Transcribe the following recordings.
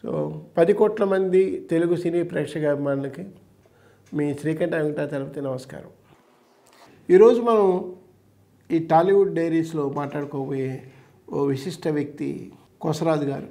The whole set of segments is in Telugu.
సో 10 కోట్ల మంది తెలుగు సినీ ప్రేక్షకాభిమానులకి మీ శ్రీకంఠ వెంకటాచలపతి నమస్కారం. ఈరోజు మనం ఈ టాలీవుడ్ డైరీస్లో మాట్లాడుకోబోయే ఓ విశిష్ట వ్యక్తి కొసరాజు గారు.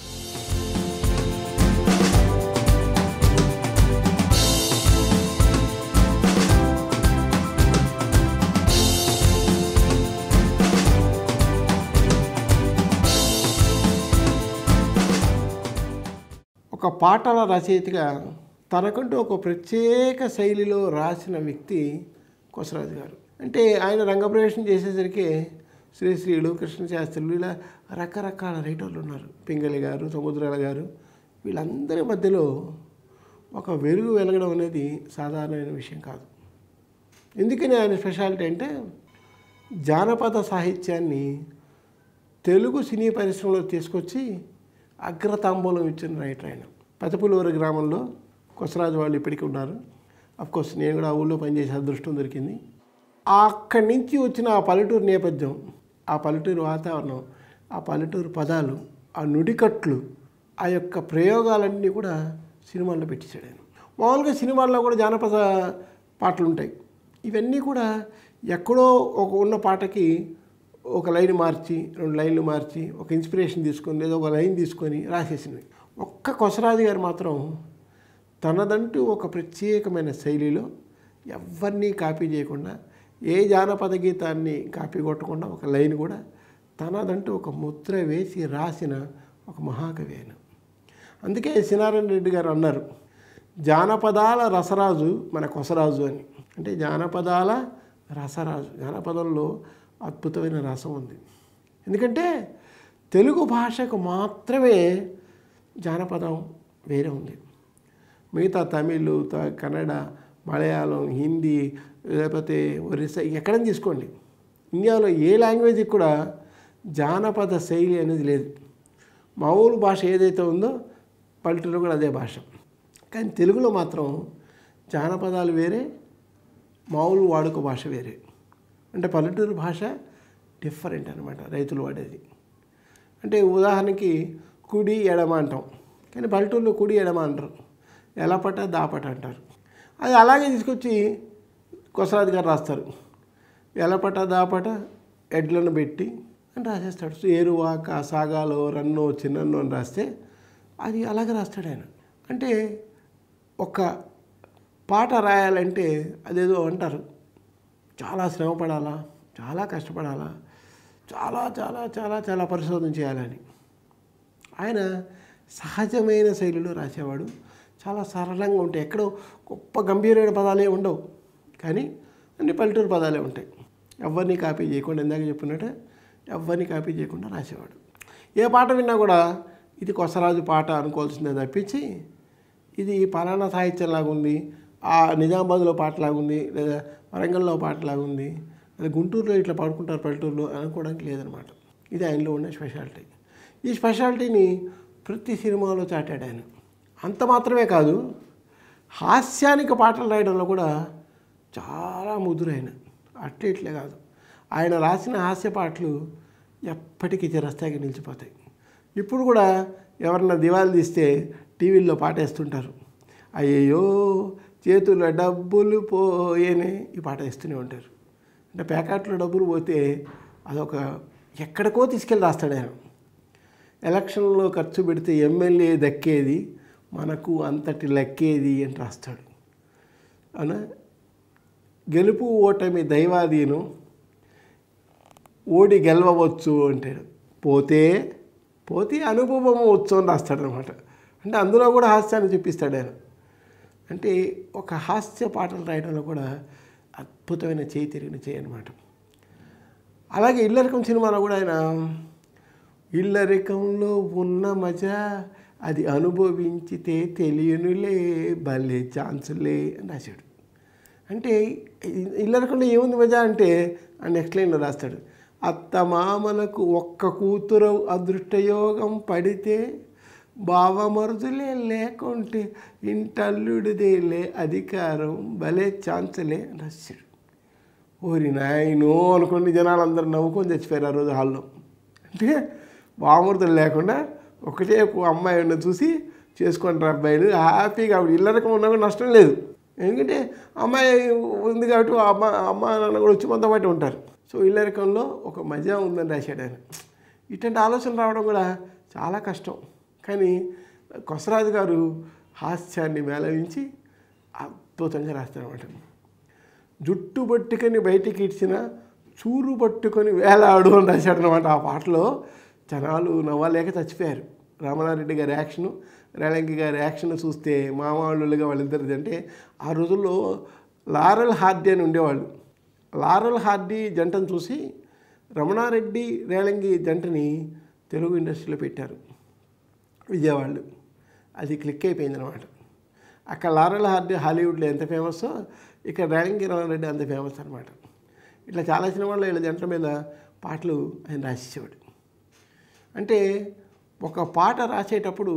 ఒక పాటల రచయితగా తనకంటూ ఒక ప్రత్యేక శైలిలో రాసిన వ్యక్తి కొసరాజు గారు. అంటే ఆయన రంగప్రవేశం చేసేసరికి శ్రీశ్రీలు, కృష్ణశాస్త్రులు ఇలా రకరకాల రైటర్లు ఉన్నారు. పింగళి గారు, సముద్రాల గారు, వీళ్ళందరి మధ్యలో ఒక వెలుగు వెలగడం అనేది సాధారణమైన విషయం కాదు. ఎందుకని ఆయన స్పెషాలిటీ అంటే జానపద సాహిత్యాన్ని తెలుగు సినీ పరిశ్రమలో తీసుకొచ్చి అగ్రతాంబూలం ఇచ్చిన రైటర్ ఆయన. పెదపులూరు గ్రామంలో కొసరాజు వాళ్ళు ఇప్పటికీ ఉన్నారు. అఫ్కోర్స్ నేను కూడా ఆ ఊళ్ళో పనిచేసే అదృష్టం దొరికింది. అక్కడి నుంచి వచ్చిన ఆ పల్లెటూరు నేపథ్యం, ఆ పల్లెటూరు వాతావరణం, ఆ పల్లెటూరు పదాలు, ఆ నుడికట్లు, ఆ యొక్క ప్రయోగాలన్నీ కూడా సినిమాల్లో పెట్టించాడు ఆయన. మామూలుగా సినిమాల్లో కూడా జానపద పాటలు ఉంటాయి. ఇవన్నీ కూడా ఎక్కడో ఒక ఉన్న పాటకి ఒక లైన్ మార్చి, 2 లైన్లు మార్చి, ఒక ఇన్స్పిరేషన్ తీసుకొని లేదా ఒక లైన్ తీసుకొని రాసేసినవి. ఒక్క కొసరాజు గారు మాత్రం తనదంటూ ఒక ప్రత్యేకమైన శైలిలో ఎవరిని కాపీ చేయకుండా, ఏ జానపద గీతాన్ని కాపీ కొట్టకుండా ఒక లైన్ కూడా తనదంటూ ఒక ముద్ర వేసి రాసిన ఒక మహాకవి ఆయన. అందుకే సినారాయణ రెడ్డి గారు అన్నారు, జానపదాల రసరాజు మన కొసరాజు అని. అంటే జానపదాల రసరాజు, జానపదంలో అద్భుతమైన రసం ఉంది. ఎందుకంటే తెలుగు భాషకు మాత్రమే జానపదం వేరే ఉంది. మిగతా తమిళ్, కన్నడ, మలయాళం, హిందీ, లేకపోతే ఒరిస్సా ఎక్కడైనా తీసుకోండి, ఇండియాలో ఏ లాంగ్వేజ్కి కూడా జానపద శైలి అనేది లేదు. మామూలు భాష ఏదైతే ఉందో పల్లెటూరులో కూడా అదే భాష. కానీ తెలుగులో మాత్రం జానపదాలు వేరే, మామూలు వాడుక భాష వేరే. అంటే పల్లెటూరు భాష డిఫరెంట్ అనమాట రైతులు వాడేది. అంటే ఉదాహరణకి కుడి ఎడమ అంటాం, కానీ పల్లెటూరులో కుడి ఎడమ అంటారు, ఎలపట దాపట అంటారు. అది అలాగే తీసుకొచ్చి కొసరాజు గారు రాస్తారు. ఎలపట దాపట ఎడ్లను పెట్టి అని రాసేస్తాడు. ఏరువాక సాగాలో రన్నో చిన్నన్నో అని రాస్తే అది అలాగే రాస్తాడు ఆయన. అంటే ఒక పాట రాయాలంటే అదేదో అంటారు, చాలా శ్రమ పడాలా, చాలా కష్టపడాలా, చాలా చాలా చాలా చాలా పరిశోధన చేయాలని. ఆయన సహజమైన శైలిలో రాసేవాడు. చాలా సరళంగా ఉంటాయి, ఎక్కడో గొప్ప గంభీరమైన పదాలే ఉండవు, కానీ అన్ని పల్లెటూరు పదాలే ఉంటాయి. ఎవరిని కాపీ చేయకుండా, ఇందాక చెప్పినట్టు ఎవరిని కాపీ చేయకుండా రాసేవాడు. ఏ పాట విన్నా కూడా ఇది కొసరాజు పాట అనుకోవాల్సిందే తప్పించి ఇది పలానా సాహిత్యంలాగా ఉంది, ఆ నిజామాబాద్లో పాటలాగుంది, లేదా వరంగల్లో పాటలాగుంది, లేదా గుంటూరులో ఇట్లా పాడుకుంటారు పల్లెటూరులో అనుకోవడానికి లేదనమాట. ఇది ఆయనలో ఉన్న స్పెషాలిటీ. ఈ స్పెషాలిటీని ప్రతి సినిమాలో చాటాడు ఆయన. అంత మాత్రమే కాదు, హాస్యానికి పాటలు రాయడంలో కూడా చాలా ముదురైన. ఇట్లే కాదు, ఆయన రాసిన హాస్య పాటలు ఎప్పటికీ చిరస్థాయిగా నిలిచిపోతాయి. ఇప్పుడు కూడా ఎవరన్నా దివాళి తీస్తే టీవీల్లో పాటేస్తుంటారు, అయ్యయ్యో చేతుల్లో డబ్బులు పోయేనే ఈ పాట వేస్తూనే ఉంటారు. అంటే ప్యాకెట్లో డబ్బులు పోతే అదొక ఎక్కడికో తీసుకెళ్ళి రాస్తాడు ఆయన. ఎలక్షన్లో ఖర్చు పెడితే ఎమ్మెల్యే దక్కేది, మనకు అంతటి లెక్కేది అని రాస్తాడు. అవునా, గెలుపు ఓటమి దైవాధీనం, ఓడి గెలవచ్చు అంటాడు, పోతే పోతే అనుభవం ఉత్సవం రాస్తాడు అనమాట. అంటే అందులో కూడా హాస్యాన్ని చూపిస్తాడు ఆయన. అంటే ఒక హాస్య పాటలు రాయడంలో కూడా అద్భుతమైన చేయి తిరిగిన చేయి అనమాట. అలాగే ఇల్లరికం సినిమాలో కూడా ఆయన ఇల్లరికంలో ఉన్న మజా అది అనుభవించితే తెలియనులే భలే ఛాన్సులే అని రాశాడు. అంటే ఇల్లరికంలో ఏముంది మజా అంటే ఆ నెక్స్ట్ లైన్లో రాస్తాడు, అత్తమామలకు ఒక్క కూతురు అదృష్టయోగం పడితే బావమరుదులే లేకుంటే ఇంటల్లుడిదేలే అధికారం భలే ఛాన్సులే అని రాశాడు. ఓరి నాయనో అనుకోండి, జనాలు అందరూ నవ్వుకొని చచ్చిపోయారు ఆ రోజు హాల్లో. అంటే బావమరుదులు లేకుండా ఒకటే అమ్మాయిని చూసి చేసుకుంటారు అబ్బాయిలు హ్యాపీగా. ఇళ్ళరకం ఉన్నా కూడా నష్టం లేదు, ఎందుకంటే అమ్మాయి ఉంది కాబట్టి అమ్మ నాన్న కూడా వచ్చి కొంత బట్టి ఉంటారు. సో ఇళ్ళరకంలో ఒక మజా ఉందని రాశాడు ఆయన. ఇట్లాంటి ఆలోచనలు రావడం కూడా చాలా కష్టం. కానీ కొసరాజు గారు హాస్యాన్ని మేళవించి అద్భుతంగా రాస్తారన్నమాట. జుట్టు పట్టుకొని బయటికి ఇచ్చిన చూరు పట్టుకొని వేలాడు అని రాశాడు అనమాట. ఆ పాటలో జనాలు నవ్వలేక చచ్చిపోయారు. రామనారెడ్డి గారి యాక్షను, రేలంగి గారి యాక్షన్ చూస్తే మామాళ్ళుగా వాళ్ళిద్దరిది. అంటే ఆ రోజుల్లో లారెల్ హార్డీ అని ఉండేవాళ్ళు. లారెల్ హార్డీ జంటను చూసి రమణారెడ్డి రేలంగి జంటని తెలుగు ఇండస్ట్రీలో పెట్టారు విజయవాడలో. అది క్లిక్ అయిపోయింది అనమాట. అక్కడ లారెల్ హార్డీ హాలీవుడ్లో ఎంత ఫేమస్సో ఇక్కడ రేలంగి రమణారెడ్డి అంత ఫేమస్ అనమాట. ఇట్లా చాలా సినిమాల్లో వీళ్ళ జంటల మీద పాటలు ఆయన రాసేవాడు. అంటే ఒక పాట రాసేటప్పుడు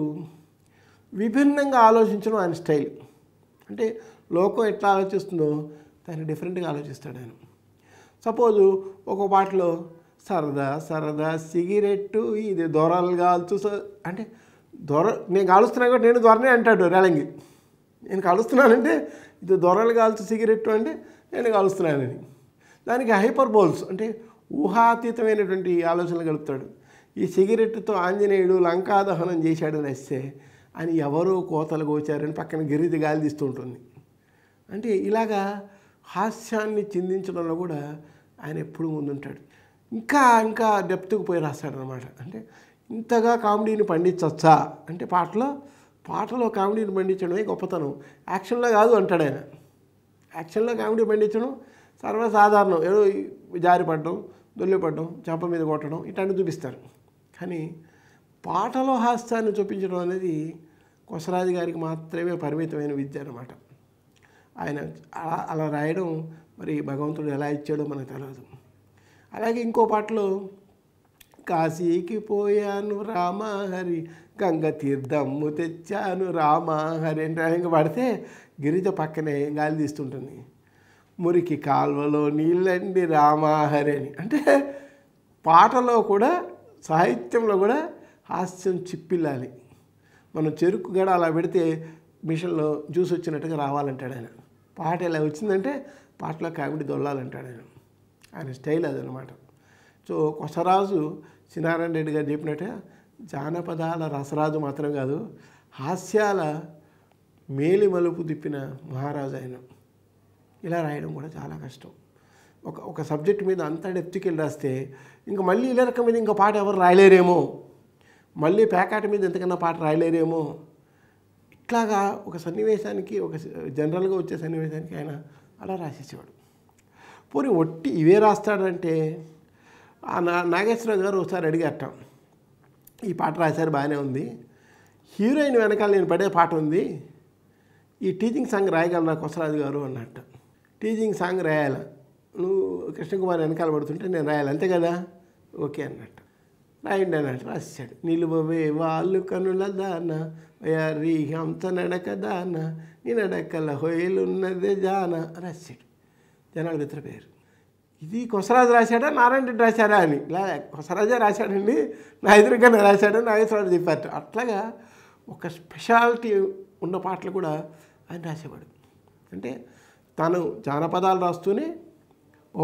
విభిన్నంగా ఆలోచించడం ఆయన స్టైల్. అంటే లోకం ఎట్లా ఆలోచిస్తుందో దాన్ని డిఫరెంట్గా ఆలోచిస్తాడు ఆయన. సపోజు ఒక పాటలో సరదా సరదా సిగరెట్టు ఇది దొరలు కాల్చు అంటే నేను కాలుస్తున్నా కాబట్టి నేను దొరనే అంటాడు రేలంగి. నేను కాలుస్తున్నానంటే ఇది దొరలు కాల్చు సిగరెట్టు అంటే నేను కాలుస్తున్నానని. దానికి హైపర్ బోల్స్ అంటే ఊహాతీతమైనటువంటి ఆలోచనలు గడుపుతాడు. ఈ సిగరెట్తో ఆంజనేయుడు లంకాదహనం చేశాడని వస్తే అని ఎవరో కోతలు కోచారని పక్కన గిరిది గాలి తీస్తూ ఉంటుంది. అంటే ఇలాగా హాస్యాన్ని చిందించడంలో కూడా ఆయన ఎప్పుడు ముందుంటాడు. ఇంకా ఇంకా డెప్త్కి పోయి రాస్తాడనమాట. అంటే ఇంతగా కామెడీని పండించవచ్చా అంటే పాటలో కామెడీని పండించడమే గొప్పతనం, యాక్షన్లో కాదు అంటాడు ఆయన. యాక్షన్లో కామెడీ పండించడం సర్వసాధారణం, ఏదో జారిపడడం, దొల్లిపడడం, చెంప మీద కొట్టడం ఇట్లాంటివి చూపిస్తారు. కానీ పాటలో హాస్యాన్ని చూపించడం అనేది కొసరాజు గారికి మాత్రమే పరిమితమైన విద్య అన్నమాట. ఆయన అలా రాయడం మరి భగవంతుడు ఎలా ఇచ్చాడో మనకు తెలియదు. అలాగే ఇంకో పాటలో కాశీకి పోయాను రామహరి, గంగ తీర్థమ్ము తెచ్చాను రామహరి అంటే ఇంకా పడితే గిరిజ పక్కనే గాలి తీస్తుంటుంది. మురికి కాల్వలో నీళ్ళండి రామహరి అని. అంటే పాటలో కూడా సాహిత్యంలో కూడా హాస్యం చిప్పిల్లాలి. మనం చెరుకు గడ అలా పెడితే మిషన్లో జ్యూస్ వచ్చినట్టుగా రావాలంటాడు ఆయన. పాట ఎలా వచ్చిందంటే పాటలో కామెడీ దొల్లాలంటాడు ఆయన. ఆయన స్టైల్ అదనమాట. సో కొసరాజు చిన్నారాయణ రెడ్డి గారు చెప్పినట్టుగా జానపదాల రసరాజు మాత్రం కాదు, హాస్యాల మేలి మలుపు తిప్పిన మహారాజు ఆయన. ఇలా రాయడం కూడా చాలా కష్టం. ఒక సబ్జెక్ట్ మీద అంత డెప్త్కి వెళ్ళి రాస్తే ఇంకా మళ్ళీ ఇలా రకం మీద ఇంకా పాట ఎవరు రాయలేరేమో, మళ్ళీ పేకాట మీద ఎంతకన్నా పాట రాయలేరేమో. ఇట్లాగా ఒక సన్నివేశానికి ఒక జనరల్గా వచ్చే సన్నివేశానికి ఆయన అలా రాసేసేవాడు. పోనీ ఒట్టి ఇవే రాస్తాడంటే నాగేశ్వరరావు గారు ఒకసారి అడిగారట, ఈ పాట రాశారు బాగానే ఉంది, హీరోయిన్ వెనకాల నేను పడే పాట ఉంది, ఈ టీచింగ్ సాంగ్ రాయగలరా కొసరాజు గారు అన్నట్ట. టీచింగ్ సాంగ్ రాయాల, నువ్వు కృష్ణకుమార్ వెనకాల పడుతుంటే నేను రాయాలి అంతే కదా, ఓకే అన్నట్టు. రాయండి అన్నట్టు రాసేసాడు. నిలువవే వాళ్ళు కనుల దాన వయారీ హంస నడక దాన నీ నడకల హొయలున్నదే జాన రాసాడు. జనాలు నిద్రపోయారు. ఇది కొసరాజు రాశాడా నారాయణ రెడ్డి రాశాడా అని. ఇలా కొసరాజే రాశాడండి, నా ఎదురుగానే రాశాడని నాగేశ్వరరావు చెప్పారట. అట్లాగా ఒక స్పెషాలిటీ ఉన్న పాటలు కూడా ఆయన రాసేవాడు. అంటే తాను జానపదాలు రాస్తూనే ఓ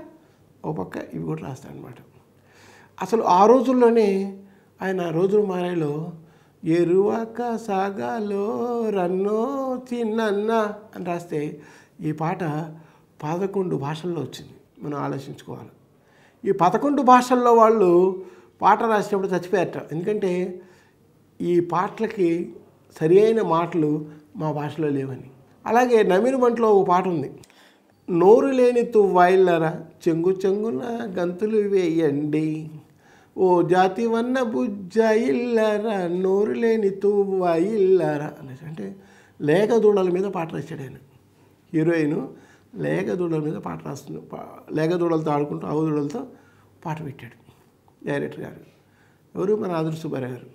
పక్క ఇవి కూడా రాస్తాడనమాట. అసలు ఆ రోజుల్లోనే ఆయన రోజులు మారేలో ఎరువాక సాగాలో రన్నో చిన్నన్న అని రాస్తే ఈ పాట 11 భాషల్లో వచ్చింది. మనం ఆలోచించుకోవాలి. ఈ 11 భాషల్లో వాళ్ళు పాట రాసేటప్పుడు చచ్చిపోయారట. ఎందుకంటే ఈ పాటలకి సరి అయిన మాటలు మా భాషలో లేవని. అలాగే నమిని మంటలో ఒక పాట ఉంది, నోరు లేని తువ్వాయిల్లరా చెంగు చెంగున గంతులు వేయండి, ఓ జాతి వన్న బుజ్జ ఇల్లరా నోరు లేని తువ్వాయిల్లరా అనేసి. అంటే లేక దూడల మీద పాట రాశాడు ఆయన. హీరోయిన్ లేక దూడల మీద పాట రాస్తుంది, లేక దూడలతో ఆడుకుంటూ ఆవు దూడలతో పాట పెట్టాడు డైరెక్టర్ గారు. ఎవరు? మన ఆదురు సుబ్బారావు గారు.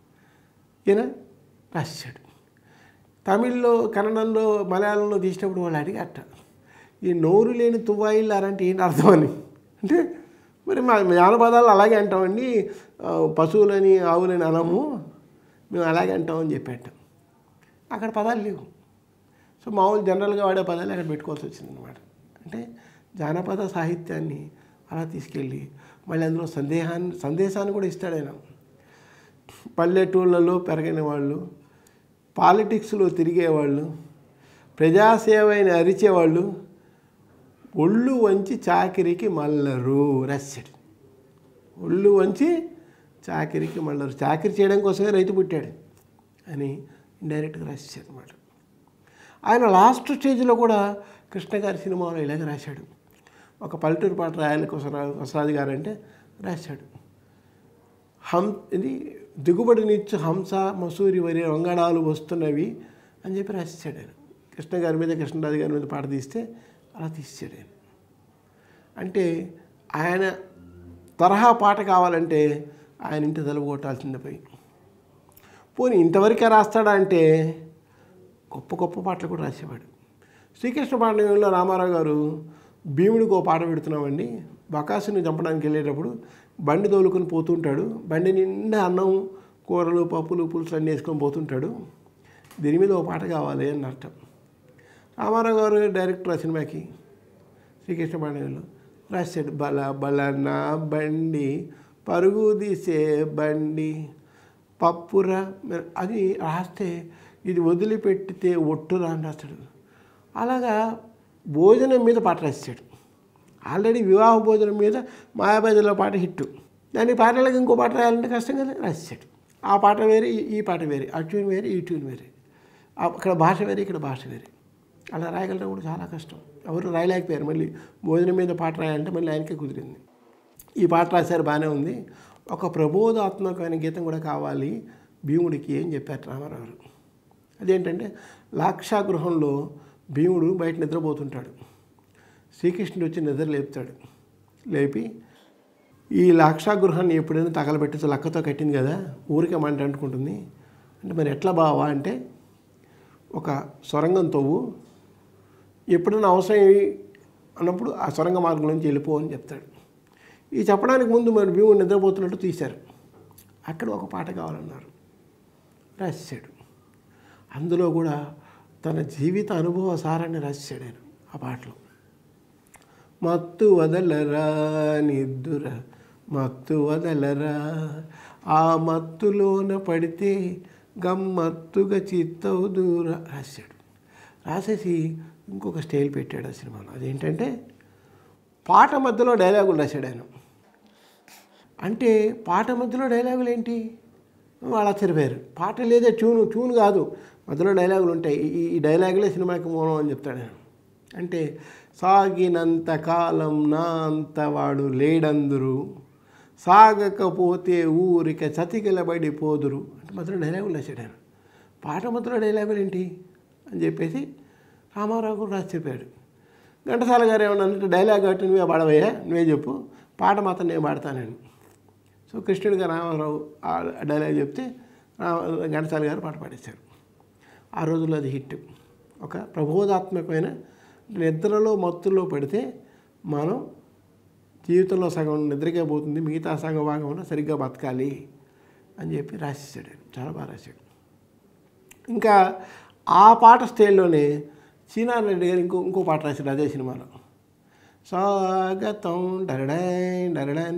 ఈయన రాశాడు. తమిళ్లో, కన్నడంలో, మలయాళంలో తీసినప్పుడు వాళ్ళు అడిగారట, ఈ నోరు లేని తువ్వాయిల్లారంటే ఏంటి అర్థం అని. అంటే మరి మా జానపదాలు అలాగే అంటామండి, పశువులని ఆవులని అనము, మేము అలాగే అంటామని చెప్పాట. అక్కడ పదాలు లేవు. సో మామూలు జనరల్గా వాడే పదాలు అక్కడ పెట్టుకోవాల్సి వచ్చిందనమాట. అంటే జానపద సాహిత్యాన్ని అలా తీసుకెళ్ళి మళ్ళీ అందులో సందేశాన్ని కూడా ఇస్తాడు ఆయన. పల్లెటూళ్ళలో పెరగిన వాళ్ళు, పాలిటిక్స్లో తిరిగేవాళ్ళు, ప్రజాసేవని అరిచేవాళ్ళు ఒళ్ళు వంచి చాకిరికి మల్లరు రాశాడు. ఒళ్ళు వంచి చాకిరికి మల్లరు, చాకిరి చేయడం కోసమే రైతు పుట్టాడు అని ఇండైరెక్ట్గా రాశాడు అనమాట. ఆయన లాస్ట్ స్టేజ్లో కూడా కృష్ణ గారి సినిమాలో ఇలాగే రాశాడు. ఒక పల్లెటూరు పాట రాయాలి కొసరాజు గారు అంటే రాశాడు. ఇది దిగుబడినిచ్చు హంస మసూరి వరి వంగడాలు వస్తున్నవి అని చెప్పి రాశాడు ఆయన. కృష్ణ గారి మీద కృష్ణరాజు గారి మీద పాట తీస్తే అలా తీసాడు ఆయన. అంటే ఆయన తరహా పాట కావాలంటే ఆయన ఇంటి తలుపు కొట్టాల్సిందే పోయి. పోనీ ఇంతవరకే రాస్తాడా అంటే గొప్ప గొప్ప పాటలు కూడా రాసేవాడు. శ్రీకృష్ణ పాండవ్యంలో రామారావు గారు భీముడికి ఓ పాట పెడుతున్నామండి. బకాసుని చంపడానికి వెళ్ళేటప్పుడు బండి తోలుకొని పోతుంటాడు, బండి నిండా అన్నం కూరలు పప్పులు పులుసులు అన్నీ వేసుకొని పోతుంటాడు, దీని మీద ఓ పాట కావాలి అని అర్థం. రామారావు గారు డైరెక్టర్ ఆ సినిమాకి శ్రీకృష్ణ పాండవ్యంలో రాశాడు. బల బలన బండి పరుగు తీసే బండి పప్పుర, అది రాస్తే ఇది వదిలిపెట్టితే ఒట్టురా అని రాస్తాడు. అలాగా భోజనం మీద పాట రాశాడు. ఆల్రెడీ వివాహ భోజనం మీద మాయాబజార్లో పాట హిట్టు, దానికి పాటలకు ఇంకో పాట రాయాలంటే కష్టం కదా, రాశాడు. ఆ పాట వేరే ఈ పాట వేరే, ఆ ట్యూన్ వేరే ఈ ట్యూన్ వేరే, అక్కడ భాష వేరే ఇక్కడ భాష వేరే, అలా రాయగలడం కూడా చాలా కష్టం. ఎవరు రాయలేకపోయారు. మళ్ళీ భోజనం మీద పాట రాయాలంటే మళ్ళీ ఆయనకే కుదిరింది. ఈ పాట రాశారు, బాగానే ఉంది, ఒక ప్రబోధాత్మకమైన గీతం కూడా కావాలి భీముడికి అని చెప్పారు రామారావు గారు. అదేంటంటే లాక్షాగృహంలో భీముడు బయట నిద్రపోతుంటాడు, శ్రీకృష్ణుడు వచ్చి నిద్ర లేపుతాడు. లేపి ఈ లాక్షాగృహాన్ని ఎప్పుడైనా తగలబెట్టచ్చు, లక్కతో కట్టింది కదా, ఊరికే మంట అంటుకుంటుంది అంటే మరి ఎట్లా బావా అంటే ఒక సొరంగం తవ్వు, ఎప్పుడైనా అవసరం అన్నప్పుడు ఆ సొరంగ మార్గం నుంచి వెళ్ళిపో అని చెప్తాడు. ఈ చెప్పడానికి ముందు మరి భీముడు నిద్రపోతున్నట్టు తీశారు. అక్కడ ఒక పాట కావాలన్నారు, రాశాడు. అందులో కూడా తన జీవిత అనుభవ సారాన్ని రాశాడు ఆయన ఆ పాటలో. మత్తు వదలరా నిద్దుర మత్తు వదలరా, ఆ మత్తులోన పడితే గమ్మత్తుగా చిత్తవు దూర రాశాడు. రాసేసి ఇంకొక స్టైల్ పెట్టాడు ఆ సినిమాలో. అదేంటంటే పాట మధ్యలో డైలాగులు రాశాడు ఆయన. అంటే పాట మధ్యలో డైలాగులు ఏంటి, వాళ్ళు ఆశ్చర్యపోయారు. పాట లేదే, ట్యూన్ కాదు, మధ్యలో డైలాగులు ఉంటాయి. ఈ డైలాగులే సినిమాకి మూలం అని చెప్తాడు ఆయన. అంటే సాగినంత కాలం నా అంతవాడు లేడందురు, సాగకపోతే ఊరిక చతికిలబడిపోదురు అంటే మధ్యలో డైలాగులు రాశాడు ఆయన. పాట మధ్యలో డైలాగులు ఏంటి అని చెప్పేసి రామారావు కూడా రాసి చెప్పాడు. ఘంటసాల గారు ఏమన్నా అంటే డైలాగ్ కాబట్టి నువ్వే పాడవయ్యా, నువ్వే చెప్పు, పాట మాత్రం నేను పాడతాను. సో కృష్ణుడిగా రామారావు ఆ డైలాగ్ చెప్తే ఘంటసాల గారు పాట పాడేశారు. ఆ రోజుల్లో అది హిట్. ఒక ప్రబోధాత్మకమైన, నిద్రలో మత్తులో పడితే మనం జీవితంలో సగం నిద్రకే పోతుంది, మిగతా సగం భాగంలో సరిగ్గా బతకాలి అని చెప్పి రాసేసాడు. చాలా బాగా రాశాడు. ఇంకా ఆ పాట స్టైల్లోనే సీనారెడ్డి గారు ఇంకో పాట రాశాడు అదే సినిమాలో. స్వాగతం డరడాయ్ డరడాయ్,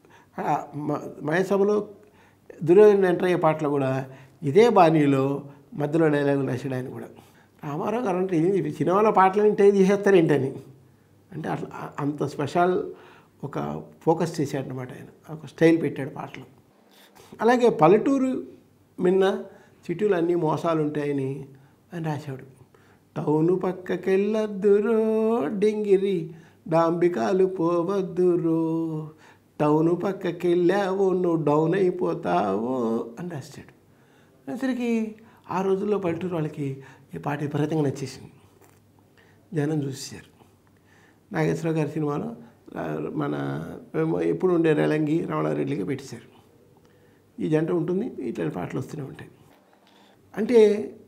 మహేసభలో దుర్యోధన ఎంటర్ అయ్యే పాటలో కూడా ఇదే బాణీలో మధ్యలో డైలాగులు రాశాడు ఆయన కూడా. రామారావు గారు అంటే ఇది సినిమాలో పాటలు ఇంటే తీసేస్తారు ఏంటని, అంటే అట్లా అంత స్పెషల్ ఒక ఫోకస్ చేశాడు అనమాట ఆయన, ఒక స్టైల్ పెట్టాడు పాటలు. అలాగే పల్లెటూరు మిన్న సిటీలు అన్నీ మోసాలు ఉంటాయని ఆయన రాశాడు. టౌను పక్కకెళ్ళొద్దురో డింగిరి డాంబికాలు పోవద్దురో, టౌను పక్కకెళ్ళావో నువ్వు డౌన్ అయిపోతావో అని రాశాడు. సరికి ఆ రోజుల్లో పల్లెటూరు వాళ్ళకి ఈ పాట విపరీతంగా నచ్చేసింది, జనం చూసేశారు. నాగేశ్వరరావు గారి సినిమాలో మన ఎప్పుడు ఉండే రేలంగి రమణారెడ్డిగా పెట్టేశారు. ఈ జంట ఉంటుంది, ఇట్లాంటి పాటలు వస్తూనే ఉంటాయి. అంటే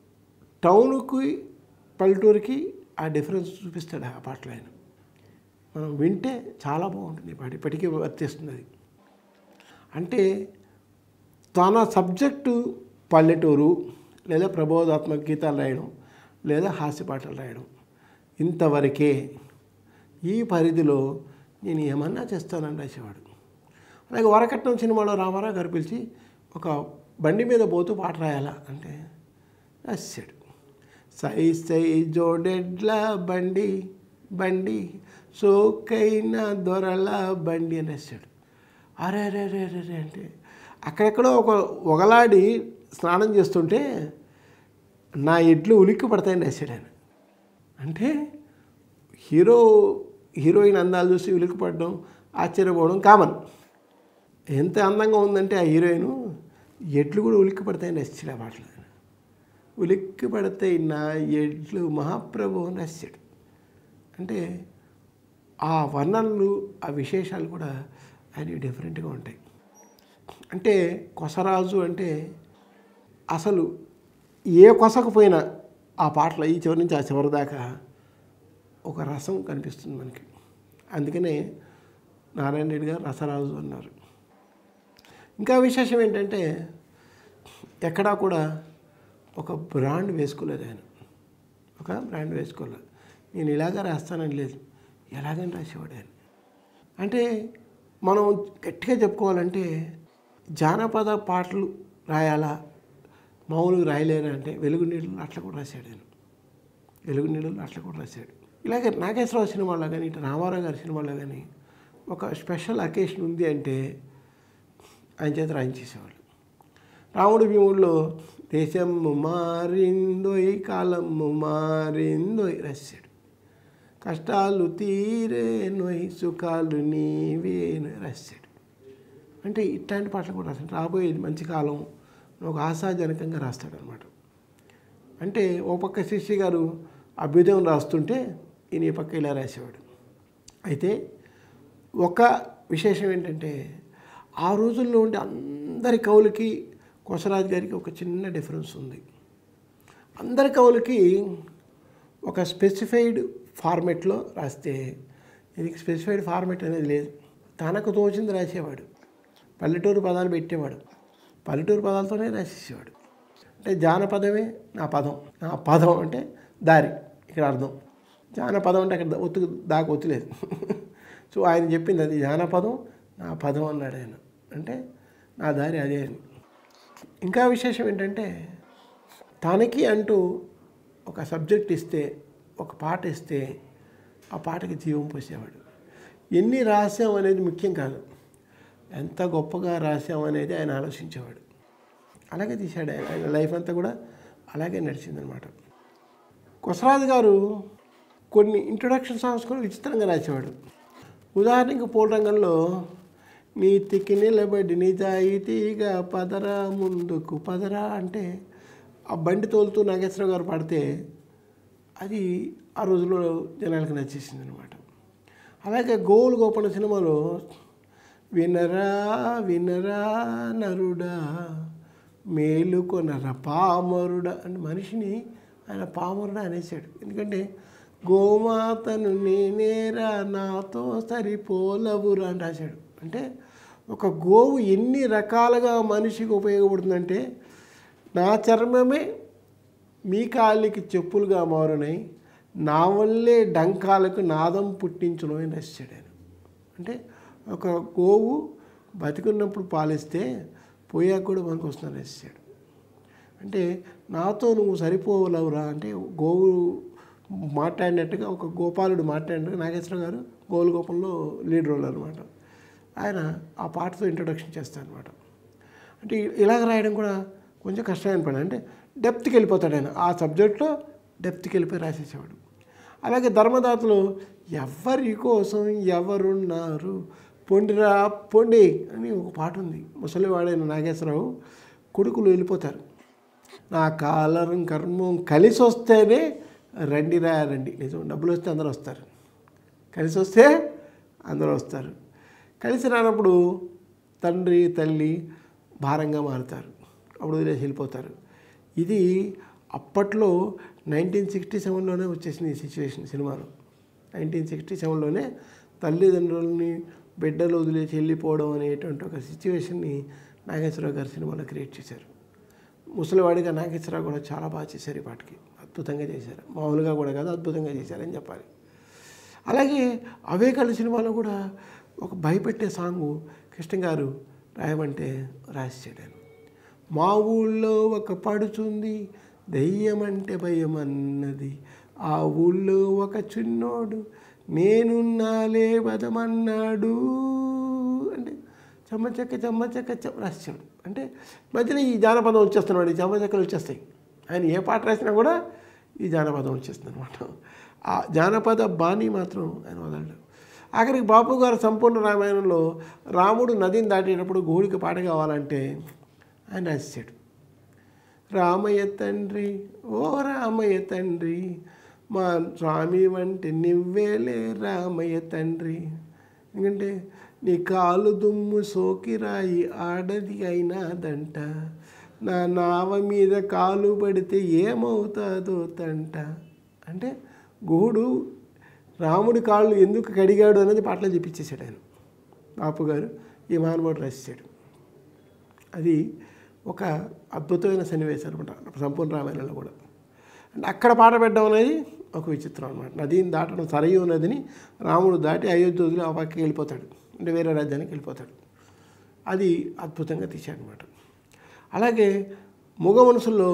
టౌన్కి పల్లెటూరుకి ఆ డిఫరెన్స్ చూపిస్తాడు ఆ పాటలో ఆయన. మనం వింటే చాలా బాగుంటుంది. ఇప్పటికీ వర్తిస్తుంది అది. అంటే తన సబ్జెక్టు పల్లెటూరు, లేదా ప్రబోధాత్మక గీతాలు రాయడం, లేదా హాస్య పాటలు రాయడం, ఇంతవరకే. ఈ పరిధిలో నేను ఏమన్నా చేస్తానని రాసేవాడు. అలాగే వరకట్నం సినిమాలో రామారావు గారు పిలిచి ఒక బండి మీద పోతూ పాట రాయాలా అంటే రాశాడు. సై సై జోడెడ్ల బండి బండి సోకైన దొరల బండి అని రాశాడు. అరే అరే అరే అరే అంటే అక్కడెక్కడో ఒకలాడి స్నానం చేస్తుంటే నా ఎడ్లు ఉలిక్కి పడతాయని రాశాడు ఆయన. అంటే హీరోయిన్ అందాలు చూసి ఉలిక్కిపడడం, ఆశ్చర్యపోవడం కామన్. ఎంత అందంగా ఉందంటే ఆ హీరోయిన్, ఎడ్లు కూడా ఉలిక్కి పడతాయని రాశాడు ఆ పాటలు. ఉలిక్కి పడతాయి నా ఎడ్లు మహాప్రభు అని రాశాడు. అంటే ఆ వర్ణనలు, ఆ విశేషాలు కూడా ఆయన డిఫరెంట్గా ఉంటాయి. అంటే కొసరాజు అంటే అసలు ఏ కొసకపోయినా ఆ పాటలో ఈ చివరి నుంచి ఆ చివరి దాకా ఒక రసం కనిపిస్తుంది మనకి. అందుకనే నారాయణ రెడ్డి గారు రసరాజు అన్నారు. ఇంకా విశేషం ఏంటంటే ఎక్కడా కూడా ఒక బ్రాండ్ వేసుకోలేదు ఆయన. ఒక బ్రాండ్ వేసుకోలేదు. నేను ఇలాగ రాస్తానని లేదు, ఎలాగని రాసేవాడు ఆయన. అంటే మనం గట్టిగా చెప్పుకోవాలంటే జానపద పాటలు రాయాలా, మామూలుగా రాయలేరా అంటే వెలుగు నీళ్ళు అట్లా కూడా రాశాడు ఆయన. వెలుగు నీళ్ళు అట్లా కూడా రాశాడు. ఇలాగే నాగేశ్వరరావు సినిమాలో కానీ, ఇటు రామారావు గారి సినిమాలో కానీ ఒక స్పెషల్ అకేషన్ ఉంది అంటే ఆయన చేత రాయించేసేవాళ్ళు. రాముడు భీముడిలో దేశం మారిందోయ్ కాలము మారిందోయ్ రాశాడు. కష్టాలు తీరేనోయ్ సుఖాలు నీవేనోయ్ రాశాడు. అంటే ఇట్లాంటి పాటలు కూడా రాశాడు. రాబోయేది మంచి కాలం ఒక ఆశాజనకంగా రాస్తాడనమాట. అంటే ఓ పక్క శిష్య గారు అభ్యుదయం రాస్తుంటే ఈయన ఈ పక్క ఇలా రాసేవాడు. అయితే ఒక విశేషం ఏంటంటే ఆ రోజుల్లో ఉండే అందరి కవులకి కొసరాజు గారికి ఒక చిన్న డిఫరెన్స్ ఉంది. అందరి కవులకి ఒక స్పెసిఫైడ్ ఫార్మెట్లో రాస్తే దీనికి స్పెసిఫైడ్ ఫార్మెట్ అనేది లేదు. తనకు తోచింది రాసేవాడు. పల్లెటూరు పదాలు పెట్టేవాడు. పల్లెటూరు పదాలతోనే రాసేసేవాడు. అంటే జానపదమే నా పదం. నా పదం అంటే దారి, ఇక్కడ అర్థం. జానపదం అంటే అక్కడ దాకా ఒత్తులేదు. సో ఆయన చెప్పింది అది జానపదం నా పదం అన్నాడు ఆయన. అంటే నా దారి అదే అని. ఇంకా విశేషం ఏంటంటే తనకి అంటూ ఒక సబ్జెక్ట్ ఇస్తే, ఒక పాట ఇస్తే ఆ పాటకి జీవం పోసేవాడు. ఎన్ని రాసాం అనేది ముఖ్యం కాదు, ఎంత గొప్పగా రాసాం అనేది ఆయన ఆలోచించేవాడు. అలాగే తీశాడు ఆయన లైఫ్ అంతా కూడా అలాగే నడిచిందనమాట. కొసరాజు గారు కొన్ని ఇంట్రొడక్షన్ సాంగ్స్ కూడా విచిత్రంగా రాసేవాడు. ఉదాహరణకి పూల రంగంలో నీతికి నిలబడి నిజాయితీగా పదరా ముందుకు పదరా అంటే ఆ బండి తోలుతూ నాగేశ్వరరావు గారు పాడితే అది ఆ రోజుల్లో జనాలకు నచ్చేసింది అనమాట. అలాగే గోవులు గోపన సినిమాలో వినరా వినరా నరుడా మేలుకొనరా పామరుడా అంటే మనిషిని ఆయన పామరుడా అనేసాడు. ఎందుకంటే గోమాతను నేనేరా నాతో సరిపోలవురా అని రాశాడు. అంటే ఒక గోవు ఎన్ని రకాలుగా మనిషికి ఉపయోగపడుతుందంటే నా చర్మమే మీ కాళ్ళకి చెప్పులుగా మారునాయి, నా వల్లే డంకాలకు నాదం పుట్టించును అని రాశాడు ఆయన. అంటే ఒక గోవు బతికున్నప్పుడు పాలిస్తే పోయాక కూడా మనకు వస్తుందని రాశాడు. అంటే నాతో నువ్వు సరిపోలవురా అంటే గోవు మాట్లాడినట్టుగా, ఒక గోపాలుడు మాట్లాడినట్టుగా నాగేశ్వరరావు గారు గోవుల గోపంలో లీడ్ రోల్ అనమాట. ఆయన ఆ పాటతో ఇంట్రొడక్షన్ చేస్తారనమాట. అంటే ఇలాగ రాయడం కూడా కొంచెం కష్టమైన పని. అంటే డెప్త్కి వెళ్ళిపోతాడు ఆయన. ఆ సబ్జెక్ట్లో డెప్త్కి వెళ్ళిపోయి రాసేసేవాడు. అలాగే ధర్మదాతలు ఎవరి కోసం ఎవరున్నారు పొండిరా పొండి అని ఒక పాట ఉంది. ముసలివాడైన నాగేశ్వరరావు కొడుకులు వెళ్ళిపోతారు. నా కాలరం కర్మం కలిసి వస్తేనే రండిరా రండి. నిజం, డబ్బులు వస్తే అందరూ వస్తారు, కలిసి వస్తే అందరూ వస్తారు. కలిసి రానప్పుడు తండ్రి తల్లి భారంగా మారుతారు, అప్పుడు వదిలేసి వెళ్ళిపోతారు. ఇది అప్పట్లో 1967లోనే వచ్చేసింది ఈ సిచ్యువేషన్ సినిమాలో. 1967లోనే తల్లిదండ్రులని బిడ్డలు వదిలేసి వెళ్ళిపోవడం అనేటువంటి ఒక సిచ్యువేషన్ని నాగేశ్వరరావు గారు సినిమాలో క్రియేట్ చేశారు. ముసలివాడిగా నాగేశ్వరరావు కూడా చాలా బాగా చేశారు. ఈ పాటకి అద్భుతంగా చేశారు. మామూలుగా కూడా కాదు, అద్భుతంగా చేశారని చెప్పాలి. అలాగే అవే కళ్ళు సినిమాలో కూడా ఒక భయపెట్టే సాంగు కృష్ణ గారు రాయమంటే రాసి చేయడాను. మా ఊళ్ళో ఒక పడుచుంది, దెయ్యమంటే భయం అన్నది, ఆ ఊళ్ళో ఒక చిన్నోడు నేనున్నాలే వదమన్నాడు అంటే చెమ్మచెక్క రాశాడు. అంటే మధ్యలో ఈ జానపదం వచ్చేస్తున్నాడు, ఈ చెమ్మచెక్కలు వచ్చేస్తాయి. ఆయన ఏ పాట రాసినా కూడా ఈ జానపదం వచ్చేస్తుంది అనమాట. ఆ జానపద బాణి మాత్రం ఆయన వదలడు. ఆఖరికి బాపు గారు సంపూర్ణ రామాయణంలో రాముడు నదిని దాటేటప్పుడు గోడికి పాట కావాలంటే ఆయన రాశాడు. రామయ్య తండ్రి ఓ రామయ్య తండ్రి, మా స్వామి వంటి నువ్వేలే రామయ్య తండ్రి, ఎందుకంటే నీ కాలు దుమ్ము సోకిరాయి ఆడది అయినాదంట, నా నావ మీద కాలు పడితే ఏమవుతుందో తంట. అంటే గోడు రాముడి కాళ్ళు ఎందుకు కడిగాడు అనేది పాటలో చెప్పించేశాడు ఆయన బాపు గారు. ఈ మహానుభావుడు రాశాడు. అది ఒక అద్భుతమైన సన్నివేశం అనమాట సంపూర్ణ రామాయణంలో కూడా. అంటే అక్కడ పాట పెట్టడం అనేది ఒక విచిత్రం అనమాట. నదిని దాటడం, సరయూ నదిని రాముడు దాటి అయోధ్య వదిలి ఆ పక్కకి వెళ్ళిపోతాడు, అంటే వేరే రాజ్యానికి వెళ్ళిపోతాడు. అది అద్భుతంగా తీశాడు అనమాట. అలాగే మొగ మనసుల్లో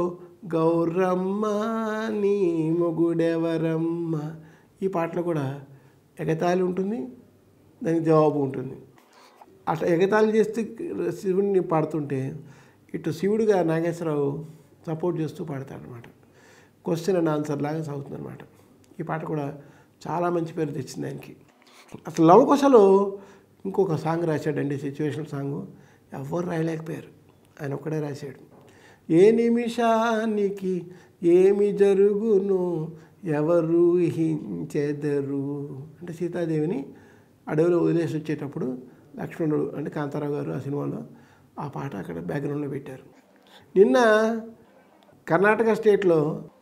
గౌరమ్మ నీ మొగుడెవరమ్మ, ఈ పాటలో కూడా ఎగతాళి ఉంటుంది, దానికి జవాబు ఉంటుంది. అట్లా ఎగతాళి చేస్తే శివుడిని పాడుతుంటే ఇటు శివుడిగా నాగేశ్వరరావు సపోర్ట్ చేస్తూ పాడతాడనమాట. క్వశ్చన్ అండ్ ఆన్సర్ లాగా సాగుతుంది అనమాట. ఈ పాట కూడా చాలా మంచి పేరు తెచ్చింది ఆయనకి. అసలు లవకుశలో ఇంకొక సాంగ్ రాశాడండి, సిచ్యువేషనల్ సాంగ్. ఎవరు రాయలేకపోయారు, ఆయన ఒక్కడే రాశాడు. ఏ నిమిషానికి ఏమి జరుగును ఎవరు హించెదరు, అంటే సీతాదేవిని అడవిలో వదిలేసి వచ్చేటప్పుడు లక్ష్మణుడు అంటే కాంతారావు గారు ఆ సినిమాలో ఆ పాట అక్కడ బ్యాక్గ్రౌండ్లో పెట్టారు. నిన్న కర్ణాటక స్టేట్లో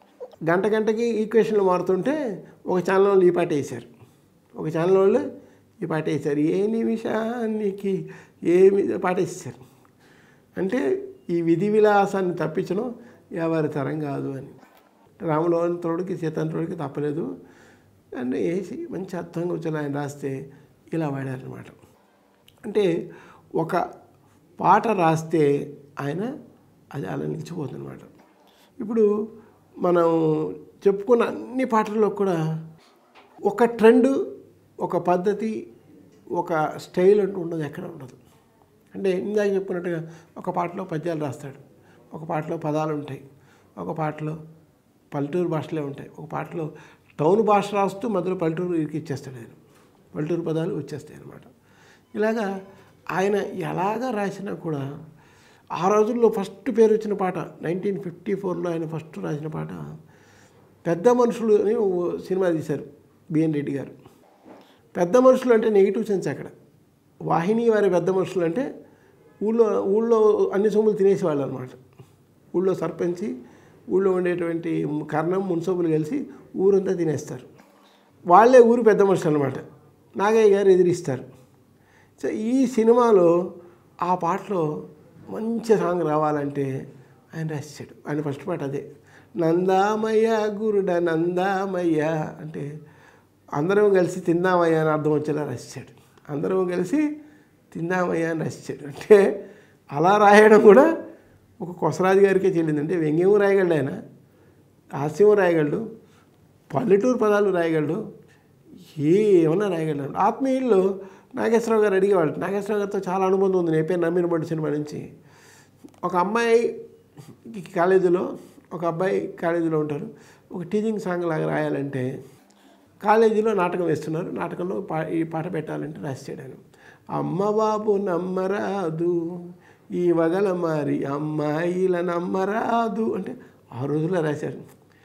గంటకి ఈక్వేషన్లు మారుతుంటే ఒక ఛానల్ వాళ్ళు ఈ పాట వేశారు, ఒక ఛానల్ వాళ్ళు ఈ పాట వేశారు. ఏ నిమిషానికి ఏమి పాట వేసేసారు. అంటే ఈ విధి విలాసాన్ని తప్పించడం ఎవరి తరం కాదు అని. రాములవంతుడికి సీతాంతుడికి తప్పలేదు అని వేసి మంచి అర్థంగా వచ్చి ఆయన రాస్తే ఇలా వాడారనమాట. అంటే ఒక పాట రాస్తే ఆయన అది అలా నిలిచిపోతుందన్నమాట. ఇప్పుడు మనం చెప్పుకున్న అన్ని పాటల్లో కూడా ఒక ట్రెండ్, ఒక పద్ధతి, ఒక స్టైల్ అంటూ ఉండదు, ఎక్కడ ఉండదు. అంటే ఇందాక చెప్పుకున్నట్టుగా ఒక పాటలో పద్యాలు రాస్తాడు, ఒక పాటలో పదాలు ఉంటాయి, ఒక పాటలో పల్లెటూరు భాషలే ఉంటాయి, ఒక పాటలో టౌన్ భాష రాస్తూ మధ్యలో పల్లెటూరు ఇచ్చేస్తాడు ఆయన, పల్లెటూరు పదాలు వచ్చేస్తాయి అన్నమాట. ఇలాగా ఆయన ఎలాగా రాసినా కూడా ఆ రోజుల్లో ఫస్ట్ పేరు వచ్చిన పాట 1954లో ఆయన ఫస్ట్ రాసిన పాట పెద్ద మనుషులు అని సినిమా తీశారు బిఎన్ రెడ్డి గారు. పెద్ద మనుషులు అంటే నెగిటివ్ సెన్స్. అక్కడ వాహిని వారి పెద్ద మనుషులు అంటే ఊళ్ళో అన్ని సొమ్ములు తినేసేవాళ్ళు అనమాట. ఊళ్ళో సర్పంచి, ఊళ్ళో ఉండేటువంటి కర్ణం, మున్సబులు కలిసి ఊరంతా తినేస్తారు. వాళ్ళే ఊరు పెద్ద మనుషులు అనమాట. నాగయ్య గారు ఎదిరిస్తారు. సో ఈ సినిమాలో ఆ పాటలో మంచి సాంగ్ రావాలంటే ఆయన రాశాడు. ఆయన ఫస్ట్ పాట అదే, నందామయ్య గురుడ నందామయ్య, అంటే అందరం కలిసి తిందామయ్య అని అర్థం వచ్చేలా రాశాడు. అందరం కలిసి తిందామయ్య అని రాశాడు. అంటే అలా రాయడం కూడా ఒక కొసరాజు గారికే చెల్లింది. అంటే వ్యంగ్యం రాయగలడు ఆయన, హాస్యం రాయగలడు, పల్లెటూరు పదాలు రాయగలడు, ఏమన్నా రాయగలడు. ఆత్మీయుల్లో నాగేశ్వరరావు గారు అడిగేవాళ్ళు. నాగేశ్వరరావు గారితో చాలా అనుబంధం ఉంది. నేను పేరు నమ్మిన బడి సినిమా నుంచి. ఒక అమ్మాయి కాలేజీలో, ఒక అబ్బాయి కాలేజీలో ఉంటారు. ఒక టీచింగ్ సాంగ్ లాగా రాయాలంటే కాలేజీలో నాటకం వేస్తున్నారు, నాటకంలో ఈ పాట పెట్టాలంటే రాసాడు ఆయన. అమ్మ బాబు నమ్మరాదు ఈ వగల మారి అమ్మాయిల నమ్మరాదు, అంటే ఆ రోజుల్లో రాశారు.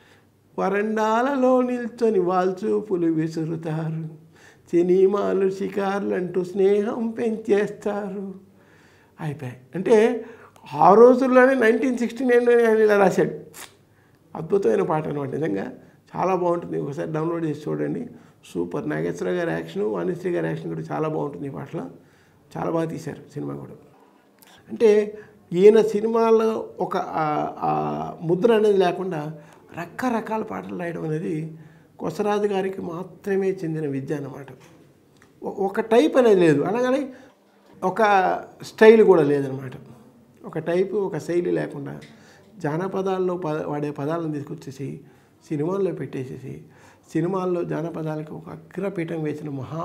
వరండాలలో నిల్చొని వాల్చూపులు విసురుతారు, సినిమాలు షికార్లు అంటూ స్నేహం పెంచేస్తారు అయిపోయాయి. అంటే ఆ రోజుల్లోనే 1969 ఆయన ఇలా రాశాడు. అద్భుతమైన పాట అనమాట. నిజంగా చాలా బాగుంటుంది. ఒకసారి డౌన్లోడ్ చేసి చూడండి. సూపర్. నాగేశ్వరరావు గారి యాక్షను, వాణిశ్రీ గారి యాక్షన్ కూడా చాలా బాగుంటుంది ఈ పాటలో. చాలా బాగా తీశారు సినిమా కూడా. అంటే ఈయన సినిమాలో ఒక ముద్ర అనేది లేకుండా రకరకాల పాటలు రాయడం అనేది కొసరాజు గారికి మాత్రమే చెందిన విద్య అన్నమాట. ఒక టైప్ అనేది లేదు, అలాగని ఒక స్టైల్ కూడా లేదనమాట. ఒక టైపు, ఒక శైలి లేకుండా జానపదాల్లో వాడే పదాలను తీసుకొచ్చేసి సినిమాల్లో పెట్టేసేసి సినిమాల్లో జానపదాలకు ఒక అగ్రపీఠం వేసిన మహా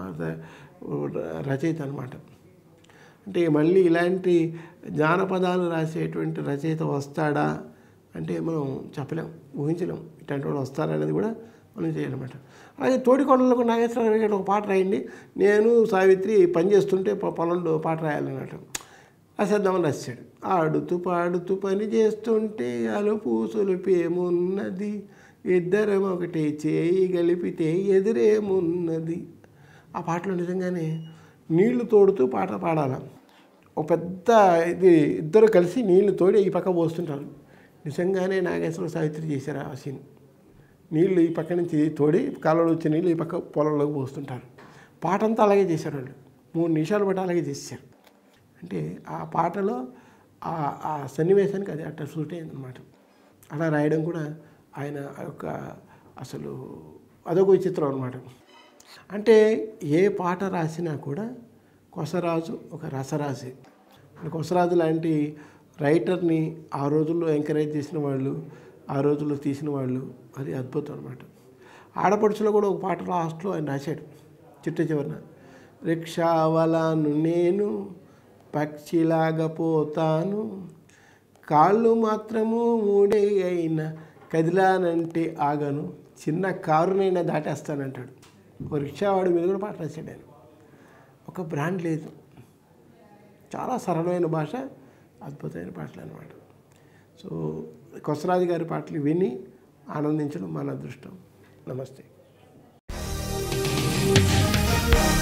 రచయిత అనమాట. అంటే మళ్ళీ ఇలాంటి జానపదాలు రాసేటువంటి రచయిత వస్తాడా అంటే మనం చెప్పలేం, ఊహించలేం. ఇట్లాంటి వాళ్ళు వస్తారనేది కూడా మనం చేయాలన్నమాట. అలాగే తోడికొండలకు నాగేశ్వరరావు గారు ఒక పాట రాయండి, నేను సావిత్రి పని చేస్తుంటే పొలంలో పాట రాయాలన్నట్టు రాసేద్దామని రాశాడు. ఆడుతూ పాడుతూ పని చేస్తుంటే అలుపు సులుపేమున్నది, ఇద్దరం ఒకటే చేయి గలిపితే ఎదురేమున్నది. ఆ పాటలో నిజంగానే నీళ్లు తోడుతూ పాట పాడాలి. ఒక పెద్ద ఇది ఇద్దరు కలిసి నీళ్లు తోడి ఈ పక్క పోస్తుంటారు. నిజంగానే నాగేశ్వర సావిత్రి చేశారు ఆ సీన్. నీళ్ళు ఈ పక్క నుంచి తోడి కాలంలో వచ్చే నీళ్ళు ఈ పక్క పొలంలోకి పోస్తుంటారు. పాట అంతా అలాగే చేశారు వాళ్ళు. 3 నిమిషాలు బట్టి అలాగే చేశారు. అంటే ఆ పాటలో ఆ సన్నివేశానికి అది అట్లా సూట్ అయిందనమాట. అలా రాయడం కూడా ఆయన యొక్క అసలు అదొక విచిత్రం అనమాట. అంటే ఏ పాట రాసినా కూడా కొసరాజు ఒక రసరాశి. కొసరాజు లాంటి రైటర్ని ఆ రోజుల్లో ఎంకరేజ్ చేసిన వాళ్ళు, ఆ రోజుల్లో తీసిన వాళ్ళు, అది అద్భుతం అనమాట. ఆడపడుచులో కూడా ఒక పాట లాస్ట్లో ఆయన రాశాడు చిట్ట చివరిన, రిక్షావలాను నేను పక్షిలాగా పోతాను, కాళ్ళు మాత్రము 3 అయినా కదిలానంటే ఆగను, చిన్న కారునైనా దాటేస్తానంటాడు. ఒక రిక్షావాడి మీద కూడా పాట రాశాడు ఆయన. ఒక బ్రాండ్ లేదు, చాలా సరళమైన భాష, అద్భుతమైన పాటలు అన్నమాట. సో కొసరాజు గారి పాటలు విని ఆనందించడం మన అదృష్టం. నమస్తే.